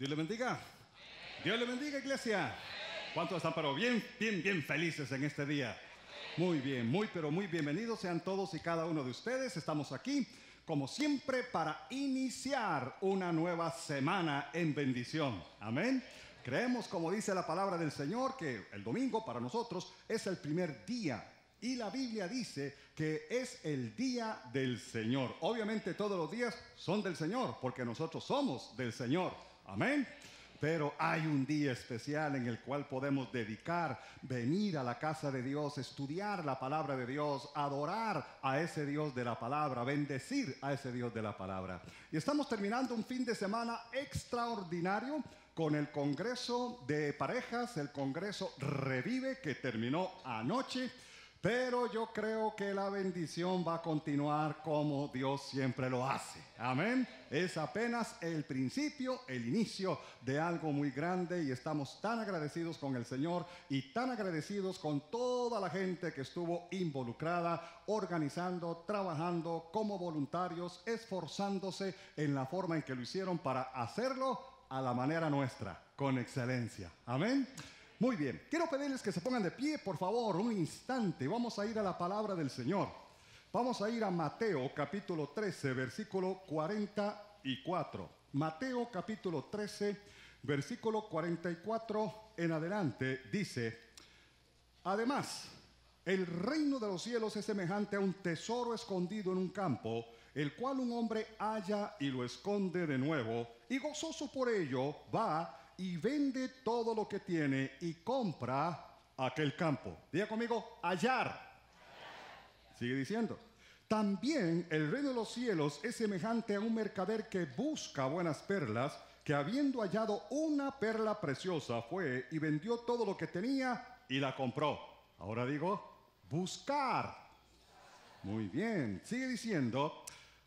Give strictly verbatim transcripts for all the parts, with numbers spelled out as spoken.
Dios le bendiga. Dios le bendiga, iglesia. ¿Cuántos están pero bien, bien, bien felices en este día? Muy bien, muy, pero muy bienvenidos sean todos y cada uno de ustedes. Estamos aquí, como siempre, para iniciar una nueva semana en bendición. Amén. Creemos, como dice la palabra del Señor, que el domingo para nosotros es el primer día. Y la Biblia dice que es el día del Señor. Obviamente todos los días son del Señor, porque nosotros somos del Señor. Amén. Pero hay un día especial en el cual podemos dedicar, venir a la casa de Dios, estudiar la palabra de Dios, adorar a ese Dios de la palabra, bendecir a ese Dios de la palabra. Y estamos terminando un fin de semana extraordinario con el Congreso de Parejas, el Congreso Revive, que terminó anoche. Pero yo creo que la bendición va a continuar como Dios siempre lo hace. Amén. Es apenas el principio, el inicio de algo muy grande y estamos tan agradecidos con el Señor y tan agradecidos con toda la gente que estuvo involucrada, organizando, trabajando como voluntarios, esforzándose en la forma en que lo hicieron para hacerlo a la manera nuestra, con excelencia. Amén. Muy bien, quiero pedirles que se pongan de pie, por favor, un instante. Vamos a ir a la palabra del Señor. Vamos a ir a Mateo capítulo trece, versículo cuarenta y cuatro. Mateo capítulo trece, versículo cuarenta y cuatro en adelante, dice: además, el reino de los cielos es semejante a un tesoro escondido en un campo, el cual un hombre halla y lo esconde de nuevo, y gozoso por ello va y vende todo lo que tiene y compra aquel campo. Diga conmigo, hallar. Sigue diciendo: también el reino de los cielos es semejante a un mercader que busca buenas perlas, que habiendo hallado una perla preciosa fue y vendió todo lo que tenía y la compró. Ahora digo, buscar. Muy bien, sigue diciendo: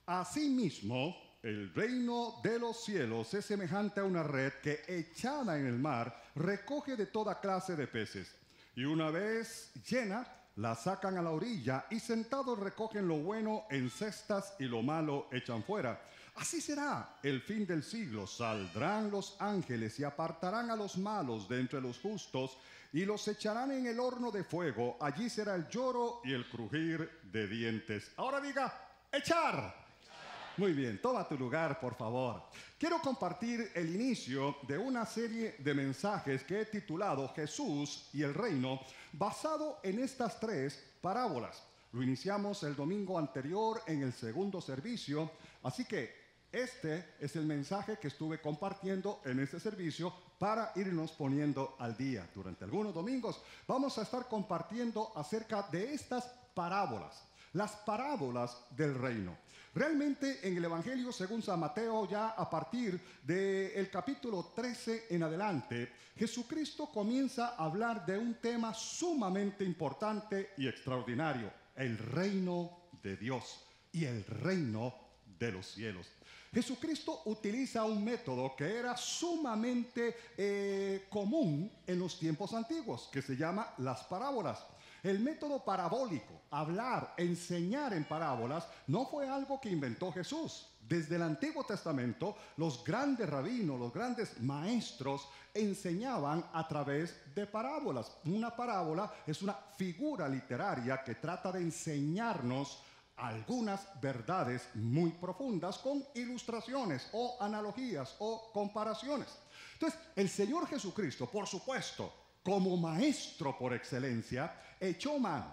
asimismo, el reino de los cielos es semejante a una red que, echada en el mar, recoge de toda clase de peces. Y una vez llena, la sacan a la orilla y sentados recogen lo bueno en cestas y lo malo echan fuera. Así será el fin del siglo. Saldrán los ángeles y apartarán a los malos de entre los justos y los echarán en el horno de fuego. Allí será el lloro y el crujir de dientes. Ahora diga, echar. Muy bien, toma tu lugar, por favor. Quiero compartir el inicio de una serie de mensajes que he titulado Jesús y el Reino, basado en estas tres parábolas. Lo iniciamos el domingo anterior en el segundo servicio, así que este es el mensaje que estuve compartiendo en este servicio para irnos poniendo al día. Durante algunos domingos vamos a estar compartiendo acerca de estas parábolas, las parábolas del reino. Realmente en el Evangelio según San Mateo, ya a partir del capítulo trece en adelante, Jesucristo comienza a hablar de un tema sumamente importante y extraordinario: el reino de Dios y el reino de los cielos. Jesucristo utiliza un método que era sumamente eh, común en los tiempos antiguos, que se llama las parábolas. El método parabólico, hablar, enseñar en parábolas, no fue algo que inventó Jesús. Desde el Antiguo Testamento, los grandes rabinos, los grandes maestros enseñaban a través de parábolas. Una parábola es una figura literaria que trata de enseñarnos algunas verdades muy profundas con ilustraciones o analogías o comparaciones. Entonces, el Señor Jesucristo, por supuesto, como maestro por excelencia, echó mano,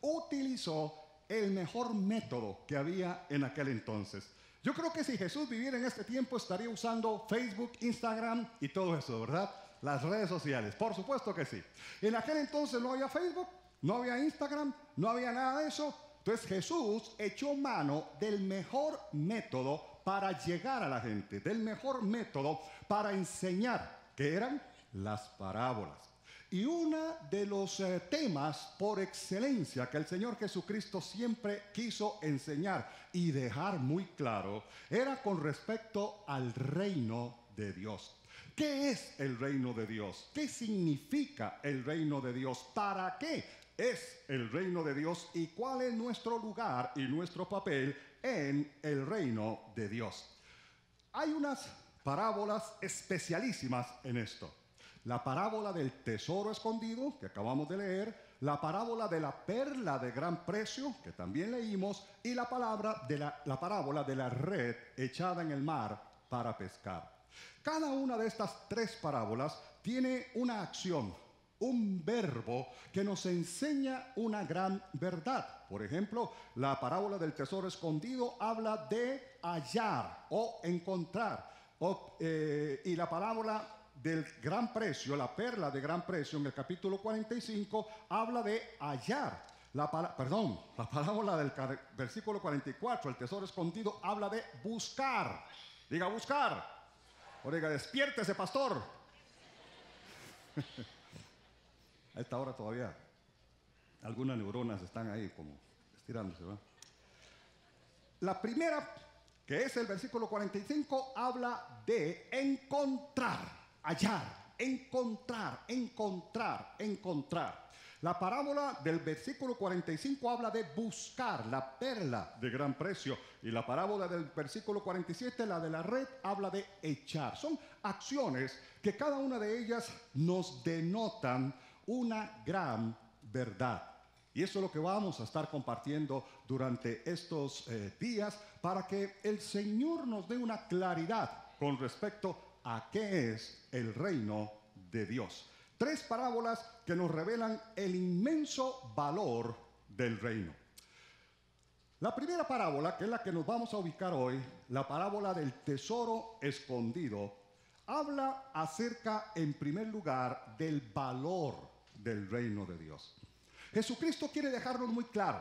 utilizó el mejor método que había en aquel entonces. Yo creo que si Jesús viviera en este tiempo estaría usando Facebook, Instagram y todo eso, ¿verdad? Las redes sociales, por supuesto que sí. En aquel entonces no había Facebook, no había Instagram, no había nada de eso. Entonces Jesús echó mano del mejor método para llegar a la gente, del mejor método para enseñar, que eran las parábolas. Y uno de los eh, temas por excelencia que el Señor Jesucristo siempre quiso enseñar y dejar muy claro era con respecto al reino de Dios. ¿Qué es el reino de Dios? ¿Qué significa el reino de Dios? ¿Para qué es el reino de Dios? ¿Y cuál es nuestro lugar y nuestro papel en el reino de Dios? Hay unas parábolas especialísimas en esto. La parábola del tesoro escondido, que acabamos de leer, la parábola de la perla de gran precio, que también leímos, y la, palabra de la, la parábola de la red echada en el mar para pescar. Cada una de estas tres parábolas tiene una acción, un verbo que nos enseña una gran verdad. Por ejemplo, la parábola del tesoro escondido habla de hallar o encontrar. O, eh, y la parábola del gran precio, la perla de gran precio, en el capítulo cuarenta y cinco, habla de hallar. La, perdón, la parábola del versículo cuarenta y cuatro, el tesoro escondido, habla de buscar. Diga, buscar. O diga, despiértese, pastor. A esta hora todavía algunas neuronas están ahí como estirándose, ¿verdad? La primera, que es el versículo cuarenta y cinco, habla de encontrar, hallar, encontrar, encontrar, encontrar. La parábola del versículo cuarenta y cinco habla de buscar la perla de gran precio. Y la parábola del versículo cuarenta y siete, la de la red, habla de echar. Son acciones que cada una de ellas nos denotan una gran verdad. Y eso es lo que vamos a estar compartiendo durante estos eh, días, para que el Señor nos dé una claridad con respecto a qué es el reino de Dios. Tres parábolas que nos revelan el inmenso valor del reino. La primera parábola, que es la que nos vamos a ubicar hoy, la parábola del tesoro escondido, habla acerca, en primer lugar, del valor del reino de Dios. Jesucristo quiere dejarnos muy claro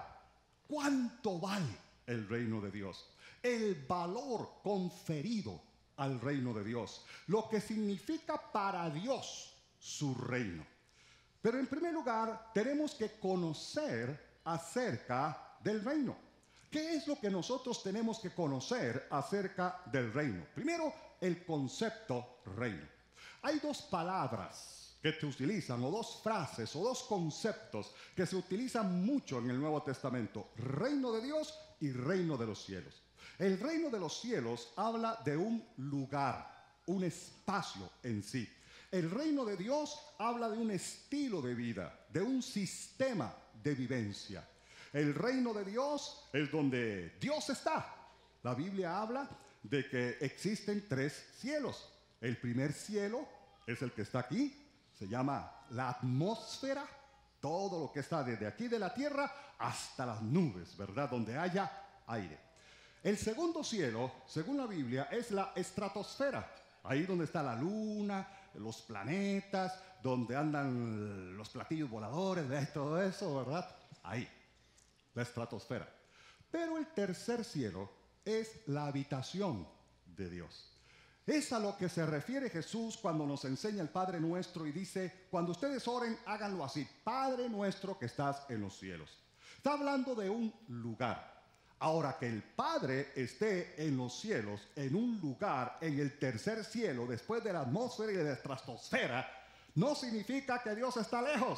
cuánto vale el reino de Dios, el valor conferido al reino de Dios, lo que significa para Dios su reino. Pero en primer lugar, tenemos que conocer acerca del reino. ¿Qué es lo que nosotros tenemos que conocer acerca del reino? Primero, el concepto reino. Hay dos palabras que se utilizan, o dos frases, o dos conceptos que se utilizan mucho en el Nuevo Testamento: reino de Dios y reino de los cielos. El reino de los cielos habla de un lugar, un espacio en sí. El reino de Dios habla de un estilo de vida, de un sistema de vivencia. El reino de Dios es donde Dios está. La Biblia habla de que existen tres cielos. El primer cielo es el que está aquí, se llama la atmósfera, todo lo que está desde aquí de la tierra hasta las nubes, ¿verdad? Donde haya aire. El segundo cielo, según la Biblia, es la estratosfera, ahí donde está la luna, los planetas, donde andan los platillos voladores, ¿verdad? Todo eso, ¿verdad? Ahí, la estratosfera. Pero el tercer cielo es la habitación de Dios. Es a lo que se refiere Jesús cuando nos enseña el Padre Nuestro y dice: cuando ustedes oren, háganlo así: Padre nuestro que estás en los cielos. Está hablando de un lugar. Ahora, que el Padre esté en los cielos, en un lugar, en el tercer cielo, después de la atmósfera y de la estratosfera, no significa que Dios está lejos.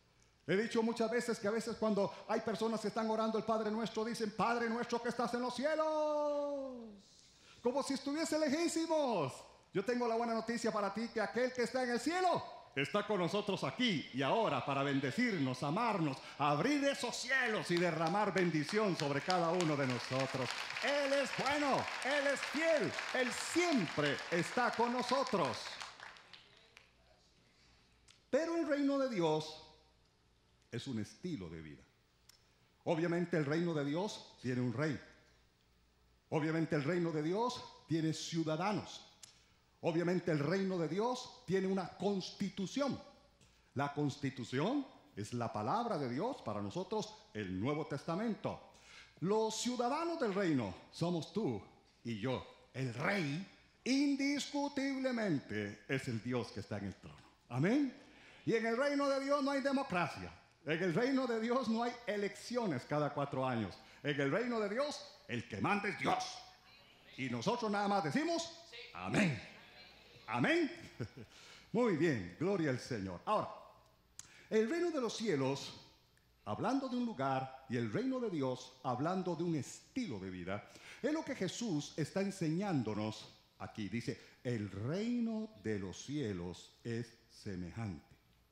He dicho muchas veces que a veces cuando hay personas que están orando el Padre Nuestro, dicen: Padre nuestro que estás en los cielos, como si estuviese lejísimos. Yo tengo la buena noticia para ti, que aquel que está en el cielo está con nosotros aquí y ahora para bendecirnos, amarnos, abrir esos cielos y derramar bendición sobre cada uno de nosotros. Él es bueno, Él es fiel, Él siempre está con nosotros. Pero el reino de Dios es un estilo de vida. Obviamente el reino de Dios tiene un rey. Obviamente el reino de Dios tiene ciudadanos. Obviamente el reino de Dios tiene una constitución. La constitución es la palabra de Dios, para nosotros el Nuevo Testamento. Los ciudadanos del reino somos tú y yo. El rey indiscutiblemente es el Dios que está en el trono. Amén. Y en el reino de Dios no hay democracia. En el reino de Dios no hay elecciones cada cuatro años. En el reino de Dios el que manda es Dios. Y nosotros nada más decimos amén. Amén. Muy bien, gloria al Señor. Ahora, el reino de los cielos, hablando de un lugar, y el reino de Dios, hablando de un estilo de vida, es lo que Jesús está enseñándonos aquí. Dice, el reino de los cielos es semejante.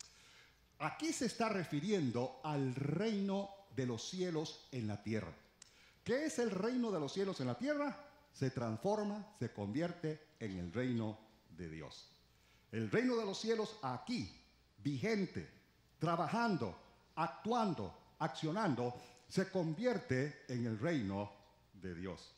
Aquí se está refiriendo al reino de los cielos en la tierra. ¿Qué es el reino de los cielos en la tierra? Se transforma, se convierte en el reino de Dios. El reino de los cielos aquí, vigente, trabajando, actuando, accionando, se convierte en el reino de Dios,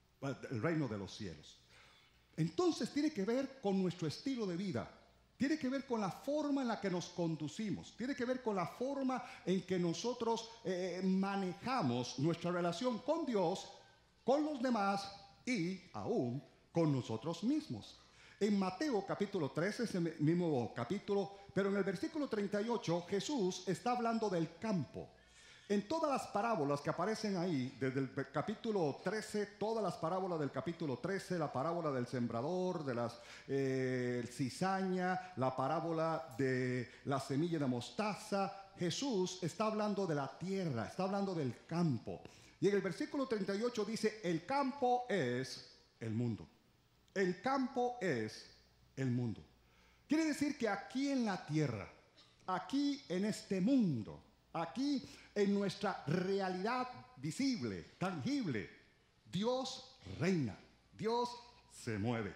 el reino de los cielos. Entonces tiene que ver con nuestro estilo de vida, tiene que ver con la forma en la que nos conducimos, tiene que ver con la forma en que nosotros eh, manejamos nuestra relación con Dios, con los demás y aún con nosotros mismos. En Mateo capítulo trece, ese mismo capítulo, pero en el versículo treinta y ocho, Jesús está hablando del campo. En todas las parábolas que aparecen ahí, desde el capítulo trece, todas las parábolas del capítulo trece, la parábola del sembrador, de la eh, cizaña, la parábola de la semilla de mostaza, Jesús está hablando de la tierra, está hablando del campo. Y en el versículo treinta y ocho dice, el campo es el mundo. El campo es el mundo. Quiere decir que aquí en la tierra, aquí en este mundo, aquí en nuestra realidad visible, tangible, Dios reina, Dios se mueve.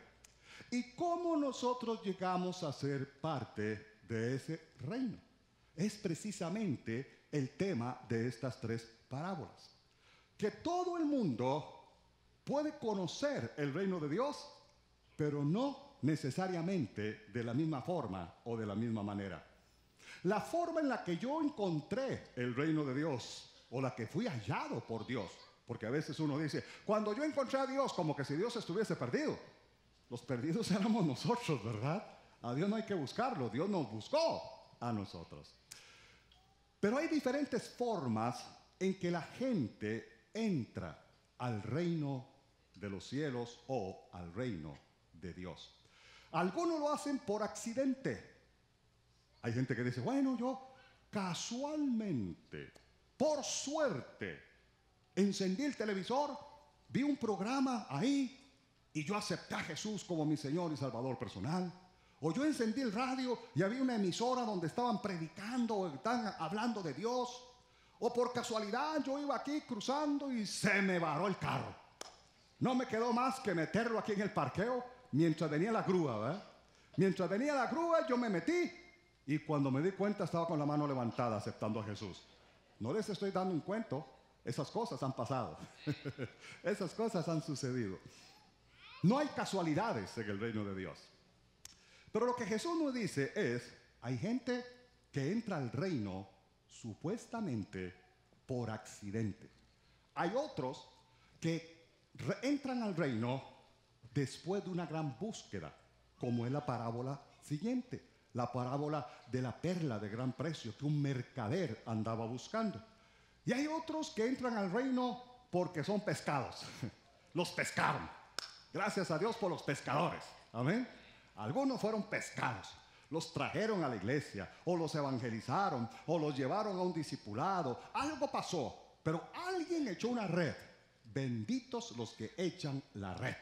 ¿Y cómo nosotros llegamos a ser parte de ese reino? Es precisamente el tema de estas tres parábolas. Que todo el mundo puede conocer el reino de Dios, pero no necesariamente de la misma forma o de la misma manera. La forma en la que yo encontré el reino de Dios, o la que fui hallado por Dios, porque a veces uno dice, cuando yo encontré a Dios, como que si Dios estuviese perdido. Los perdidos éramos nosotros, ¿verdad? A Dios no hay que buscarlo, Dios nos buscó a nosotros. Pero hay diferentes formas en que la gente entra al reino de los cielos o al reino de Dios. Algunos lo hacen por accidente. Hay gente que dice, bueno, yo casualmente, por suerte, encendí el televisor, vi un programa ahí y yo acepté a Jesús como mi Señor y Salvador personal. O yo encendí el radio y había una emisora donde estaban predicando o estaban hablando de Dios. O por casualidad yo iba aquí cruzando y se me varó el carro. No me quedó más que meterlo aquí en el parqueo mientras venía la grúa, ¿verdad? Mientras venía la grúa yo me metí y cuando me di cuenta estaba con la mano levantada aceptando a Jesús. No les estoy dando un cuento, esas cosas han pasado. Esas cosas han sucedido. No hay casualidades en el reino de Dios. Pero lo que Jesús nos dice es, hay gente que entra al reino supuestamente por accidente. Hay otros que entran al reino después de una gran búsqueda, como es la parábola siguiente, la parábola de la perla de gran precio que un mercader andaba buscando. Y hay otros que entran al reino porque son pescados. Los pescaron. Gracias a Dios por los pescadores. Amén. Algunos fueron pescados. Los trajeron a la iglesia, o los evangelizaron, o los llevaron a un discipulado. Algo pasó, pero alguien echó una red. Benditos los que echan la red.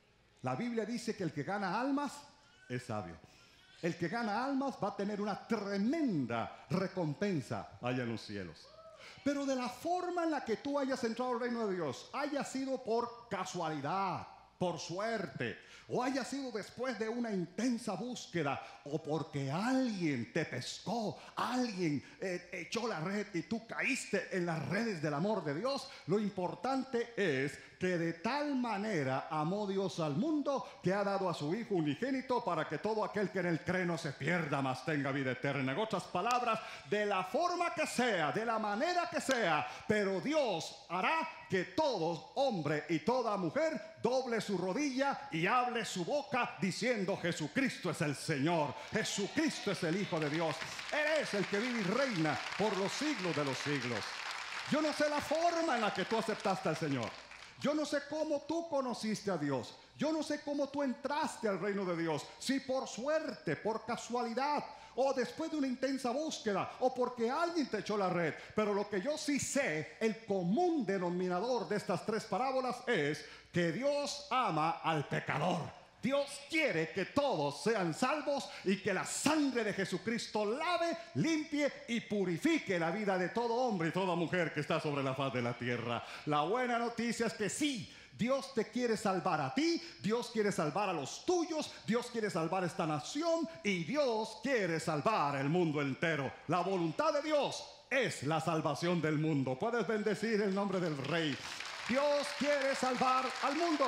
La Biblia dice que el que gana almas es sabio. El que gana almas va a tener una tremenda recompensa allá en los cielos. Pero de la forma en la que tú hayas entrado al reino de Dios, haya sido por casualidad, por suerte, o haya sido después de una intensa búsqueda, o porque alguien te pescó, alguien eh, echó la red y tú caíste en las redes del amor de Dios, lo importante es que de tal manera amó Dios al mundo que ha dado a su Hijo unigénito para que todo aquel que en él cree no se pierda, mas tenga vida eterna. En otras palabras, de la forma que sea, de la manera que sea, pero Dios hará que todo hombre y toda mujer doble su rodilla y hable su boca diciendo Jesucristo es el Señor, Jesucristo es el Hijo de Dios, Él es el que vive y reina por los siglos de los siglos. Yo no sé la forma en la que tú aceptaste al Señor. Yo no sé cómo tú conociste a Dios. Yo no sé cómo tú entraste al reino de Dios. Si por suerte, por casualidad, o después de una intensa búsqueda, o porque alguien te echó la red. Pero lo que yo sí sé, el común denominador de estas tres parábolas es que Dios ama al pecador. Dios quiere que todos sean salvos y que la sangre de Jesucristo lave, limpie y purifique la vida de todo hombre y toda mujer que está sobre la faz de la tierra. La buena noticia es que sí, Dios te quiere salvar a ti, Dios quiere salvar a los tuyos, Dios quiere salvar esta nación y Dios quiere salvar el mundo entero. La voluntad de Dios es la salvación del mundo. Puedes bendecir el nombre del Rey. Dios quiere salvar al mundo.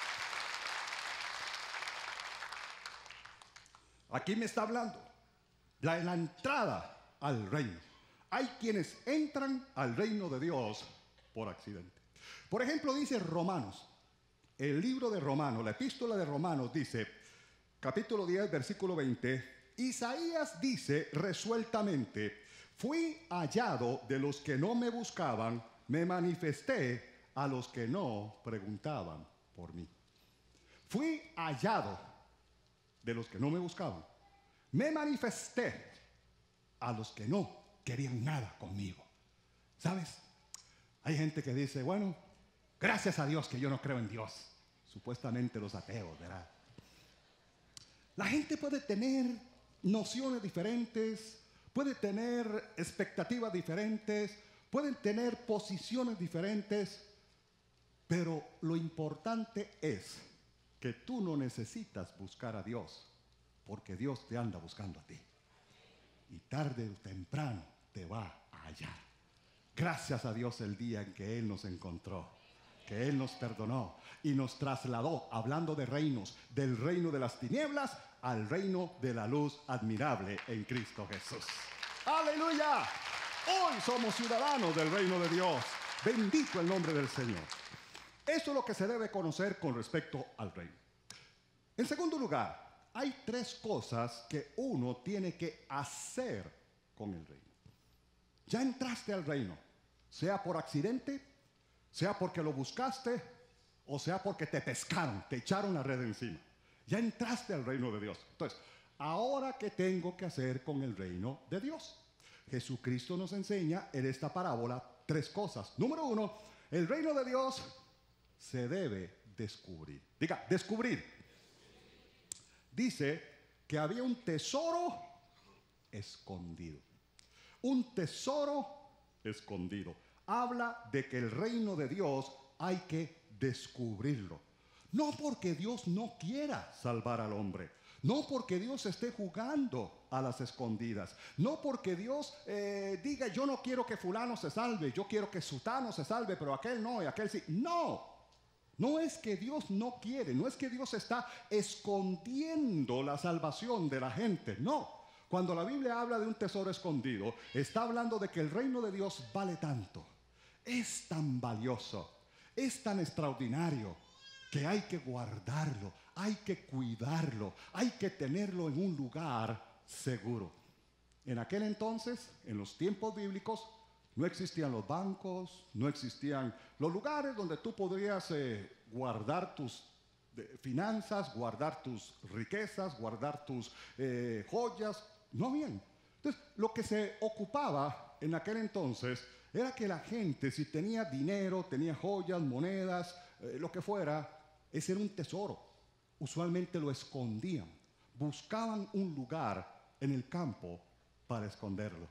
Aquí me está hablando la, la entrada al reino. Hay quienes entran al reino de Dios por accidente. Por ejemplo, dice Romanos, el libro de Romanos, la epístola de Romanos dice, capítulo diez, versículo veinte, Isaías dice resueltamente, fui hallado de los que no me buscaban, me manifesté a los que no preguntaban por mí. Fui hallado de los que no me buscaban, me manifesté a los que no querían nada conmigo. ¿Sabes? Hay gente que dice, bueno, gracias a Dios que yo no creo en Dios. Supuestamente los ateos, ¿verdad? La gente puede tener nociones diferentes, puede tener expectativas diferentes, pueden tener posiciones diferentes, pero lo importante es que tú no necesitas buscar a Dios, porque Dios te anda buscando a ti. Y tarde o temprano te va a hallar. Gracias a Dios el día en que Él nos encontró, que Él nos perdonó y nos trasladó, hablando de reinos, del reino de las tinieblas al reino de la luz admirable en Cristo Jesús. ¡Aleluya! Hoy somos ciudadanos del reino de Dios. Bendito el nombre del Señor. Eso es lo que se debe conocer con respecto al reino. En segundo lugar, hay tres cosas que uno tiene que hacer con el reino. Ya entraste al reino, sea por accidente, sea porque lo buscaste, o sea porque te pescaron, te echaron la red encima. Ya entraste al reino de Dios. Entonces, ¿ahora qué tengo que hacer con el reino de Dios? Jesucristo nos enseña en esta parábola tres cosas. Número uno, el reino de Dios se debe descubrir. Diga, descubrir. Dice que había un tesoro escondido. Un tesoro escondido. Habla de que el reino de Dios hay que descubrirlo. No porque Dios no quiera salvar al hombre. No porque Dios esté jugando a las escondidas. No porque Dios eh, diga, yo no quiero que fulano se salve, yo quiero que sutano se salve, pero aquel no y aquel sí. No. No es que Dios no quiere, no es que Dios está escondiendo la salvación de la gente, no. Cuando la Biblia habla de un tesoro escondido, está hablando de que el reino de Dios vale tanto, es tan valioso, es tan extraordinario, que hay que guardarlo, hay que cuidarlo, hay que tenerlo en un lugar seguro. En aquel entonces, en los tiempos bíblicos, no existían los bancos, no existían los lugares donde tú podrías eh, guardar tus eh, finanzas, guardar tus riquezas, guardar tus eh, joyas. No habían. Entonces, lo que se ocupaba en aquel entonces era que la gente, si tenía dinero, tenía joyas, monedas, eh, lo que fuera, ese era un tesoro. Usualmente lo escondían. Buscaban un lugar en el campo para esconderlo.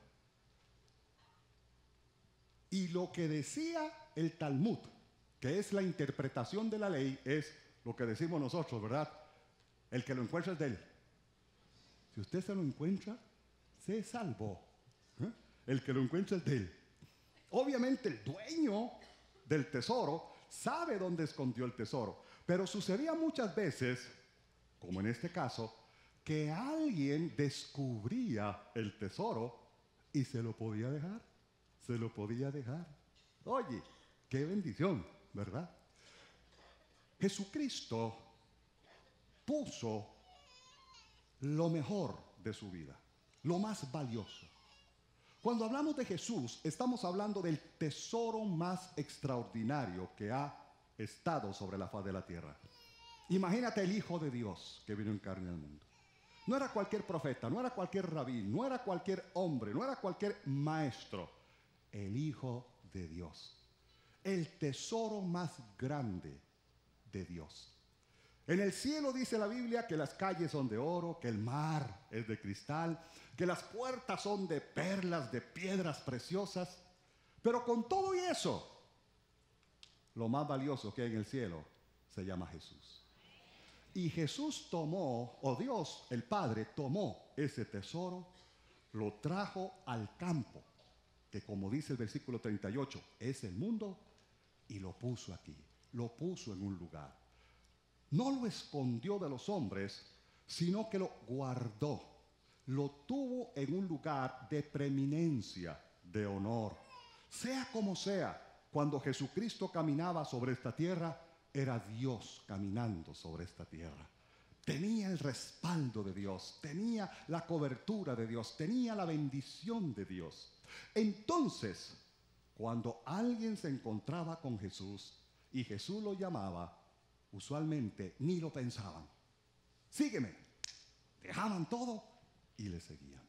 Y lo que decía el Talmud, que es la interpretación de la ley, es lo que decimos nosotros, ¿verdad? El que lo encuentra es de él. Si usted se lo encuentra, se salvó. ¿Eh? El que lo encuentra es de él. Obviamente el dueño del tesoro sabe dónde escondió el tesoro, pero sucedía muchas veces, como en este caso, que alguien descubría el tesoro y se lo podía dejar. Se lo podía dejar. Oye, qué bendición, ¿verdad? Jesucristo puso lo mejor de su vida, lo más valioso. Cuando hablamos de Jesús, estamos hablando del tesoro más extraordinario que ha estado sobre la faz de la tierra. Imagínate el Hijo de Dios que vino en carne al mundo. No era cualquier profeta, no era cualquier rabí, no era cualquier hombre, no era cualquier maestro. El Hijo de Dios, el tesoro más grande de Dios. En el cielo dice la Biblia que las calles son de oro, que el mar es de cristal, que las puertas son de perlas, de piedras preciosas. Pero con todo y eso, lo más valioso que hay en el cielo se llama Jesús. Y Jesús tomó, o Dios, el Padre, tomó ese tesoro, lo trajo al campo, que como dice el versículo treinta y ocho, es el mundo, y lo puso aquí, lo puso en un lugar. No lo escondió de los hombres, sino que lo guardó, lo tuvo en un lugar de preeminencia, de honor. Sea como sea, cuando Jesucristo caminaba sobre esta tierra, era Dios caminando sobre esta tierra. Tenía el respaldo de Dios, tenía la cobertura de Dios, tenía la bendición de Dios. Entonces, cuando alguien se encontraba con Jesús y Jesús lo llamaba, usualmente ni lo pensaban. Sígueme. Dejaban todo y le seguían.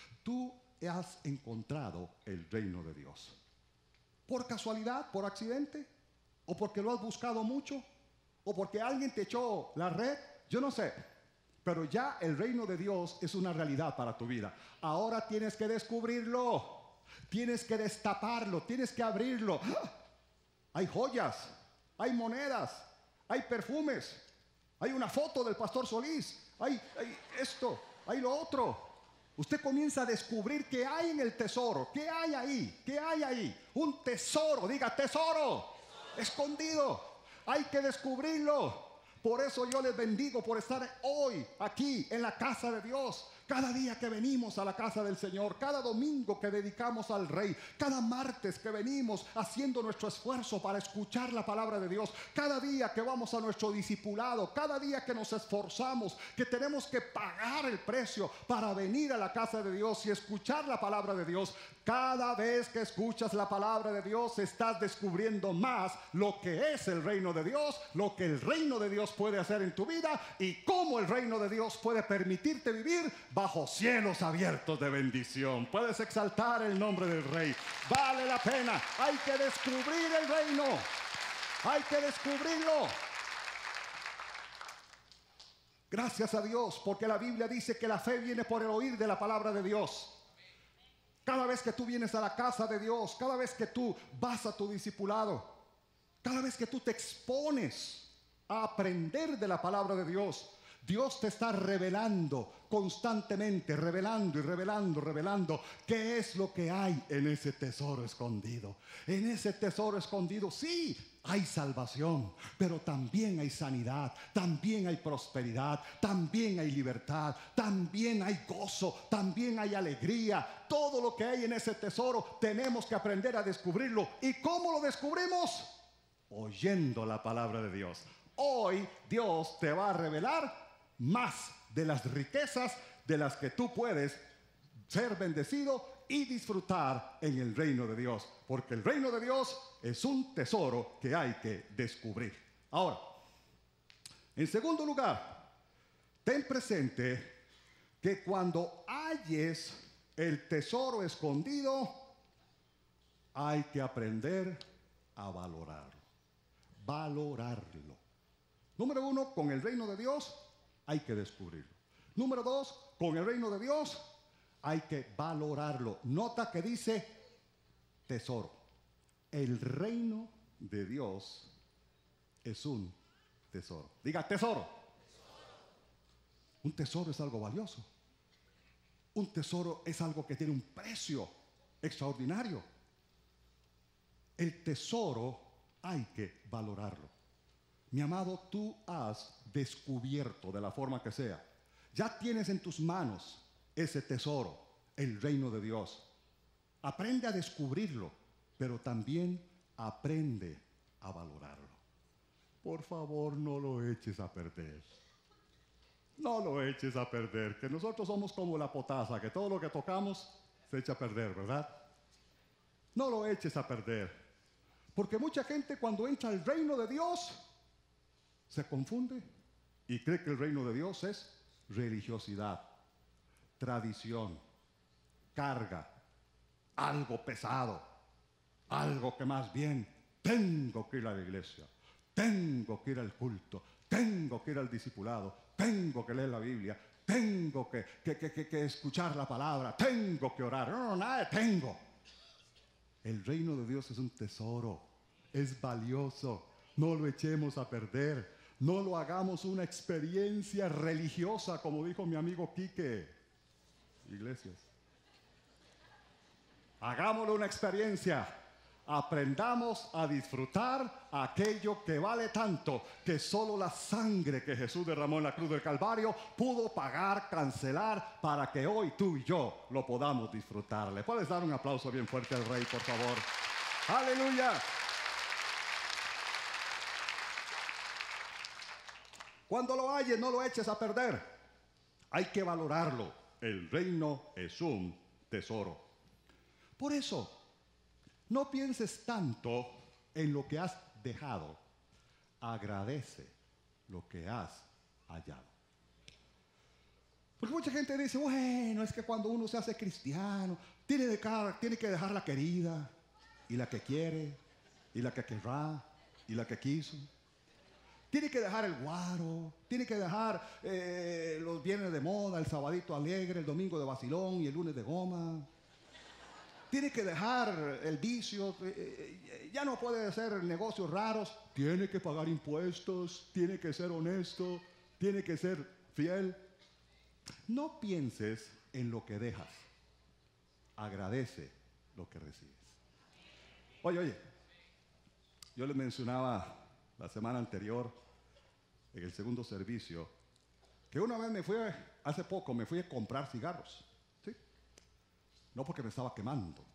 Tú has encontrado el reino de Dios. ¿Por casualidad? ¿Por accidente? ¿O porque lo has buscado mucho? ¿O porque alguien te echó la red? Yo no sé. Pero ya el reino de Dios es una realidad para tu vida. Ahora tienes que descubrirlo. Tienes que destaparlo. Tienes que abrirlo. ¡Ah! Hay joyas. Hay monedas. Hay perfumes. Hay una foto del pastor Solís. Hay, hay esto. Hay lo otro. Usted comienza a descubrir qué hay en el tesoro. ¿Qué hay ahí? ¿Qué hay ahí? Un tesoro. Diga tesoro. Escondido. Hay que descubrirlo. Por eso yo les bendigo por estar hoy aquí en la casa de Dios. Cada día que venimos a la casa del Señor, cada domingo que dedicamos al Rey, cada martes que venimos haciendo nuestro esfuerzo para escuchar la palabra de Dios, cada día que vamos a nuestro discipulado, cada día que nos esforzamos, que tenemos que pagar el precio para venir a la casa de Dios y escuchar la palabra de Dios. Cada vez que escuchas la palabra de Dios, estás descubriendo más lo que es el reino de Dios, lo que el reino de Dios puede hacer en tu vida y cómo el reino de Dios puede permitirte vivir bajo cielos abiertos de bendición. Puedes exaltar el nombre del Rey. Vale la pena. Hay que descubrir el reino. Hay que descubrirlo. Gracias a Dios, porque la Biblia dice que la fe viene por el oír de la palabra de Dios. Cada vez que tú vienes a la casa de Dios, cada vez que tú vas a tu discipulado, cada vez que tú te expones a aprender de la palabra de Dios, Dios te está revelando constantemente, revelando y revelando, revelando qué es lo que hay en ese tesoro escondido. En ese tesoro escondido, sí, hay salvación, pero también hay sanidad, también hay prosperidad, también hay libertad, también hay gozo, también hay alegría. Todo lo que hay en ese tesoro tenemos que aprender a descubrirlo. ¿Y cómo lo descubrimos? Oyendo la palabra de Dios. Hoy Dios te va a revelar más de las riquezas de las que tú puedes ser bendecido y disfrutar en el reino de Dios, porque el reino de Dios es un tesoro que hay que descubrir. Ahora, en segundo lugar, ten presente que cuando halles el tesoro escondido, hay que aprender a valorarlo. Valorarlo. Número uno, con el reino de Dios hay que descubrirlo. Número dos, con el reino de Dios hay que valorarlo. Nota que dice tesoro. El reino de Dios es un tesoro. Diga tesoro. Un tesoro es algo valioso. Un tesoro es algo que tiene un precio extraordinario. El tesoro hay que valorarlo. Mi amado, tú has descubierto de la forma que sea. Ya tienes en tus manos ese tesoro, el reino de Dios. Aprende a descubrirlo, pero también aprende a valorarlo. Por favor, no lo eches a perder. No lo eches a perder, que nosotros somos como la potasa, que todo lo que tocamos se echa a perder, ¿verdad? No lo eches a perder, porque mucha gente cuando entra al reino de Dios se confunde y cree que el reino de Dios es religiosidad, tradición, carga, algo pesado, algo que más bien tengo que ir a la iglesia, tengo que ir al culto, tengo que ir al discipulado, tengo que leer la Biblia, tengo que, que, que, que, que escuchar la palabra, tengo que orar. No, no, nada de tengo. El reino de Dios es un tesoro, es valioso. No lo echemos a perder. No lo hagamos una experiencia religiosa, como dijo mi amigo Quique Iglesias. Hagámoslo una experiencia. Aprendamos a disfrutar aquello que vale tanto, que solo la sangre que Jesús derramó en la cruz del Calvario pudo pagar, cancelar, para que hoy tú y yo lo podamos disfrutar. ¿Le puedes dar un aplauso bien fuerte al Rey, por favor? ¡Aleluya! Cuando lo halles, no lo eches a perder. Hay que valorarlo. El reino es un tesoro. Por eso, no pienses tanto en lo que has dejado. Agradece lo que has hallado. Porque mucha gente dice, bueno, es que cuando uno se hace cristiano, tiene, de cara, tiene que dejar la querida, y la que quiere, y la que querrá, y la que quiso. Tiene que dejar el guaro, tiene que dejar eh, los viernes de moda, el sabadito alegre, el domingo de vacilón y el lunes de goma. Tiene que dejar el vicio, eh, ya no puede hacer negocios raros, tiene que pagar impuestos, tiene que ser honesto, tiene que ser fiel. No pienses en lo que dejas, agradece lo que recibes. Oye, oye, yo les mencionaba la semana anterior, en el segundo servicio, que una vez me fui, hace poco me fui a comprar cigarros. No porque me estaba quemando.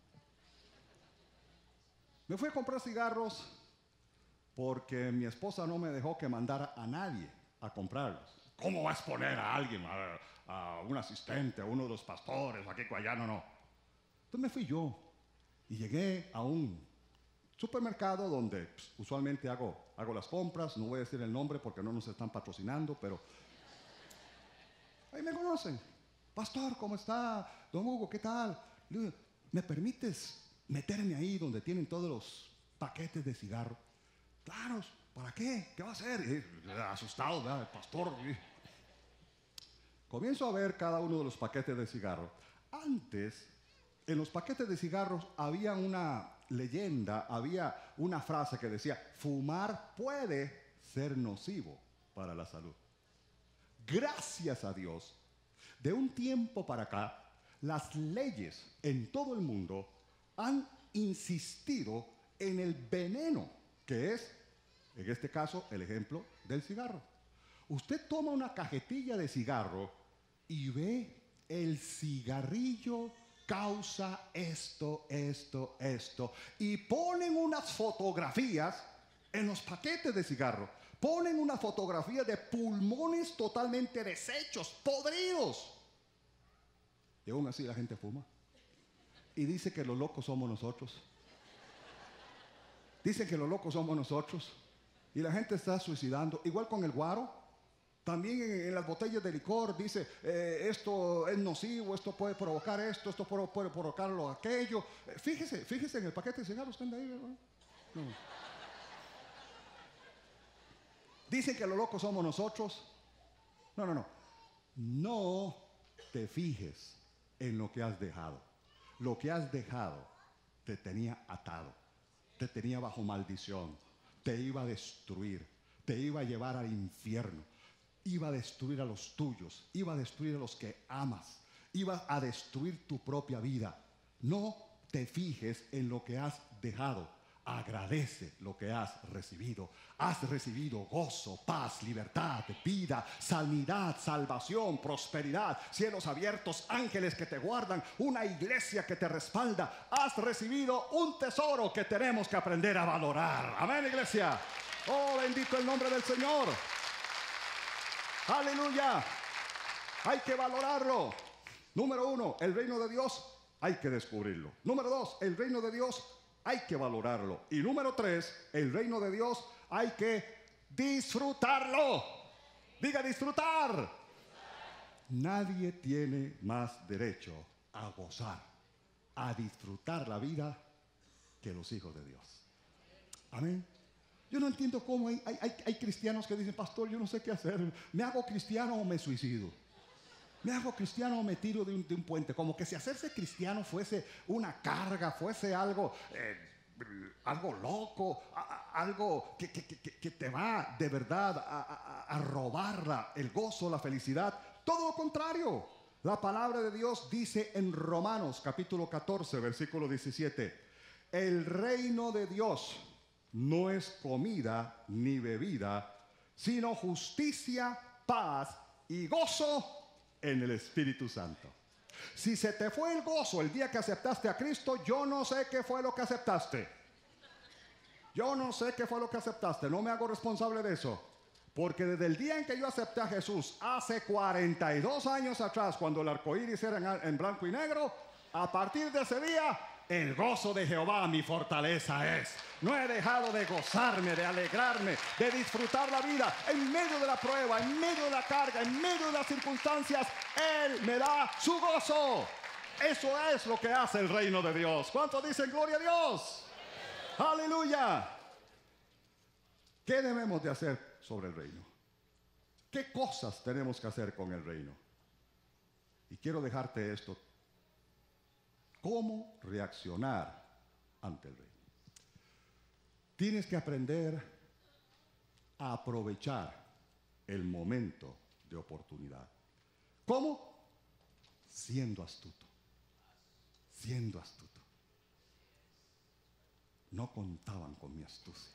Me fui a comprar cigarros porque mi esposa no me dejó que mandara a nadie a comprarlos. ¿Cómo vas a poner a alguien, a, a un asistente, a uno de los pastores, aquí, allá? No, no. Entonces me fui yo y llegué a un supermercado donde pues, usualmente hago, hago las compras. No voy a decir el nombre porque no nos están patrocinando, pero ahí me conocen. Pastor, ¿cómo está? Don Hugo, ¿qué tal? ¿Me permites meterme ahí donde tienen todos los paquetes de cigarro? Claro, ¿para qué? ¿Qué va a hacer? Y, asustado, ¿verdad? El pastor. Y... comienzo a ver cada uno de los paquetes de cigarro. Antes, en los paquetes de cigarros había una leyenda, había una frase que decía, fumar puede ser nocivo para la salud. Gracias a Dios, de un tiempo para acá, las leyes en todo el mundo han insistido en el veneno, que es, en este caso, el ejemplo del cigarro. Usted toma una cajetilla de cigarro y ve el cigarrillo causa esto, esto, esto. Y ponen unas fotografías en los paquetes de cigarro. Ponen una fotografía de pulmones totalmente deshechos, podridos. Y aún así la gente fuma. Y dice que los locos somos nosotros. Dicen que los locos somos nosotros. Y la gente está suicidando. Igual con el guaro. También en, en las botellas de licor dice, eh, esto es nocivo, esto puede provocar esto, esto puede, puede provocar lo aquello. Eh, fíjese, fíjese en el paquete de cigarros que anda ahí, ¿verdad? No. Dicen que los locos somos nosotros. No, no, no. No te fijes en lo que has dejado. Lo que has dejado te tenía atado, te tenía bajo maldición, te iba a destruir, te iba a llevar al infierno, iba a destruir a los tuyos, iba a destruir a los que amas, iba a destruir tu propia vida. No te fijes en lo que has dejado. Agradece lo que has recibido. Has recibido gozo, paz, libertad, vida, sanidad, salvación, prosperidad, cielos abiertos, ángeles que te guardan, una iglesia que te respalda. Has recibido un tesoro que tenemos que aprender a valorar. Amén, iglesia. Oh, bendito el nombre del Señor. Aleluya. Hay que valorarlo. Número uno, el reino de Dios hay que descubrirlo. Número dos, el reino de Dios hay que valorarlo. Y número tres, el reino de Dios hay que disfrutarlo. Diga disfrutar. disfrutar. Nadie tiene más derecho a gozar, a disfrutar la vida que los hijos de Dios. Amén. Yo no entiendo cómo hay, hay, hay, hay cristianos cristianos que dicen, pastor, yo no sé qué hacer. ¿Me hago cristiano o me suicido? ¿Me hago cristiano o me tiro de un, de un puente? Como que si hacerse cristiano fuese una carga, fuese algo, eh, algo loco, a, a, algo que, que, que, que te va de verdad a, a, a robar la, el gozo, la felicidad. Todo lo contrario. La palabra de Dios dice en Romanos capítulo catorce, versículo diecisiete, el reino de Dios no es comida ni bebida, sino justicia, paz y gozo en el Espíritu Santo. Si se te fue el gozo el día que aceptaste a Cristo, yo no sé qué fue lo que aceptaste. Yo no sé qué fue lo que aceptaste. No me hago responsable de eso. Porque desde el día en que yo acepté a Jesús, hace cuarenta y dos años atrás, cuando el arco iris era en, en blanco y negro, a partir de ese día, el gozo de Jehová mi fortaleza es. No he dejado de gozarme, de alegrarme, de disfrutar la vida. En medio de la prueba, en medio de la carga, en medio de las circunstancias, Él me da su gozo. Eso es lo que hace el reino de Dios. ¿Cuántos dicen gloria a Dios? ¡Aleluya! ¿Qué debemos de hacer sobre el reino? ¿Qué cosas tenemos que hacer con el reino? Y quiero dejarte esto. ¿Cómo reaccionar ante el reino? Tienes que aprender a aprovechar el momento de oportunidad. ¿Cómo? Siendo astuto. Siendo astuto. No contaban con mi astucia.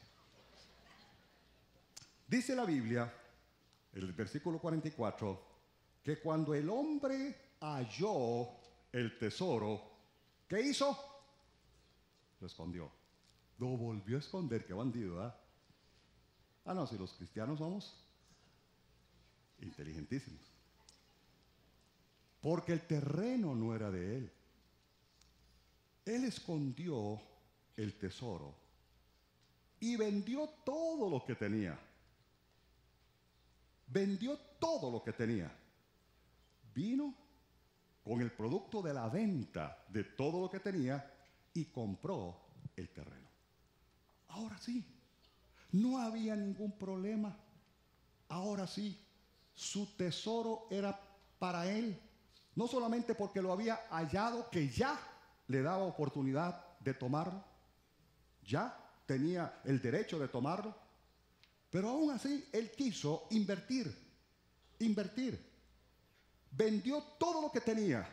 Dice la Biblia, el versículo cuarenta y cuatro, que cuando el hombre halló el tesoro, ¿qué hizo? Lo escondió. Lo volvió a esconder. Qué bandido, ¿eh? Ah, no, si los cristianos somos inteligentísimos. Porque el terreno no era de él. Él escondió el tesoro y vendió todo lo que tenía. Vendió todo lo que tenía. Vino con el producto de la venta de todo lo que tenía y compró el terreno. Ahora sí, no había ningún problema. Ahora sí, su tesoro era para él. No solamente porque lo había hallado, que ya le daba oportunidad de tomarlo. Ya tenía el derecho de tomarlo. Pero aún así, él quiso invertir. Invertir. Vendió todo lo que tenía.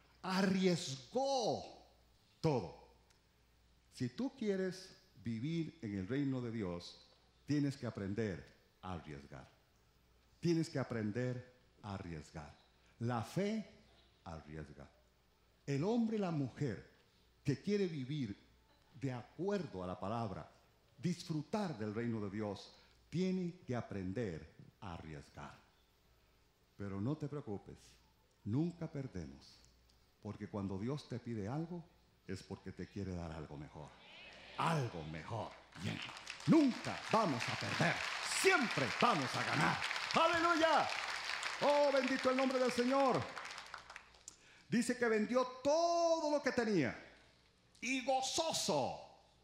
Arriesgó todo. Si tú quieres vivir en el reino de Dios, tienes que aprender a arriesgar. Tienes que aprender a arriesgar. La fe arriesga. El hombre y la mujer que quiere vivir de acuerdo a la palabra, disfrutar del reino de Dios, tiene que aprender a arriesgar. Pero no te preocupes, nunca perdemos, porque cuando Dios te pide algo, es porque te quiere dar algo mejor. Algo mejor. Bien. Nunca vamos a perder, siempre vamos a ganar. ¡Aleluya! ¡Oh, bendito el nombre del Señor! Dice que vendió todo lo que tenía y gozoso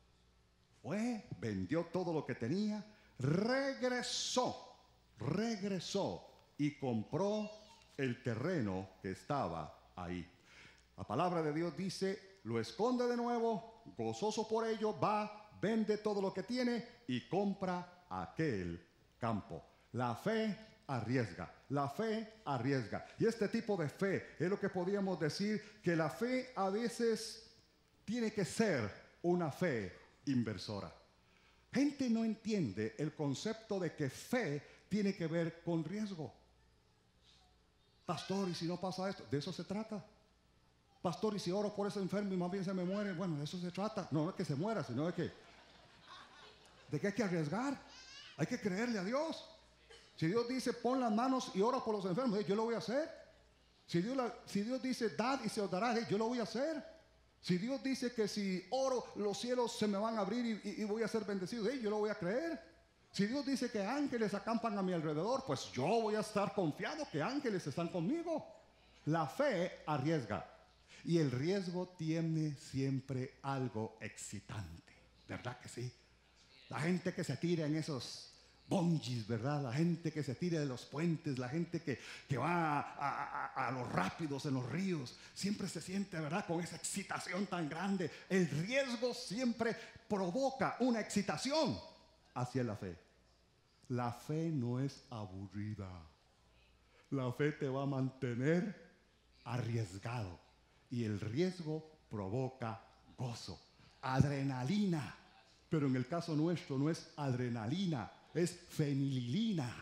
fue, vendió todo lo que tenía, regresó, regresó y compró el terreno que estaba ahí. La palabra de Dios dice, lo esconde de nuevo, gozoso por ello, va, vende todo lo que tiene y compra aquel campo. La fe arriesga, la fe arriesga. Y este tipo de fe es lo que podríamos decir que la fe a veces tiene que ser una fe inversora. Gente no entiende el concepto de que fe tiene que ver con riesgo. Pastor, ¿y si no pasa esto? De eso se trata. Pastor, ¿y si oro por ese enfermo y más bien se me muere? Bueno, de eso se trata. No, no es que se muera, sino de que de que hay que arriesgar. Hay que creerle a Dios. Si Dios dice, pon las manos y ora por los enfermos, hey, yo lo voy a hacer. Si Dios, la, si Dios dice, dad y se os dará, hey, yo lo voy a hacer. Si Dios dice que si oro, los cielos se me van a abrir y, y, y voy a ser bendecido, hey, yo lo voy a creer. Si Dios dice que ángeles acampan a mi alrededor, pues yo voy a estar confiado que ángeles están conmigo. La fe arriesga. Y el riesgo tiene siempre algo excitante. ¿Verdad que sí? La gente que se tira en esos bungees, ¿verdad? La gente que se tira de los puentes, la gente que, que va a, a, a los rápidos en los ríos, siempre se siente, ¿verdad?, con esa excitación tan grande. El riesgo siempre provoca una excitación hacia la fe. La fe no es aburrida. La fe te va a mantener arriesgado y el riesgo provoca gozo, adrenalina. Pero en el caso nuestro no es adrenalina, es fenililina.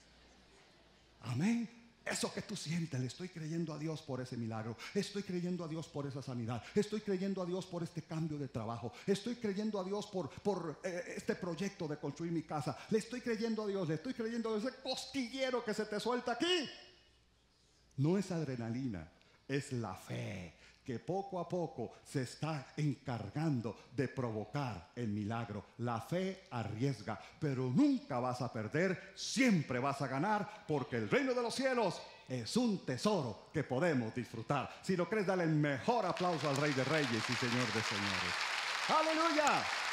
Amén. Eso que tú sientes, le estoy creyendo a Dios por ese milagro, estoy creyendo a Dios por esa sanidad, estoy creyendo a Dios por este cambio de trabajo, estoy creyendo a Dios por, por eh, este proyecto de construir mi casa, le estoy creyendo a Dios, le estoy creyendo a ese cosquillero que se te suelta aquí. No es adrenalina, es la fe que poco a poco se está encargando de provocar el milagro. La fe arriesga, pero nunca vas a perder, siempre vas a ganar, porque el reino de los cielos es un tesoro que podemos disfrutar. Si lo crees, dale el mejor aplauso al Rey de Reyes y Señor de Señores. ¡Aleluya!